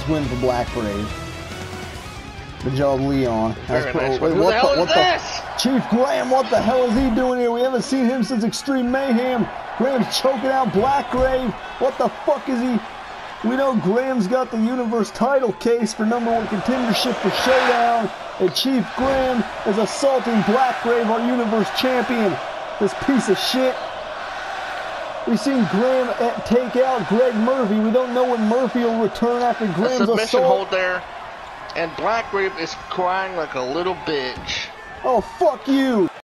nice win for Blackgrave. Good job, Leon. Very nice. Who the hell is this? Chief Graham, what the hell is he doing here? We haven't seen him since Extreme Mayhem. Graham's choking out Blackgrave. What the fuck is he? We know Graham's got the Universe title case for #1 contendership for Showdown. And Chief Graham is assaulting Blackgrave, our Universe champion. This piece of shit. We've seen Graham take out Greg Murphy. We don't know when Murphy will return after Graham's assault. Submission hold there. And Blackgrave is crying like a little bitch. Oh, fuck you!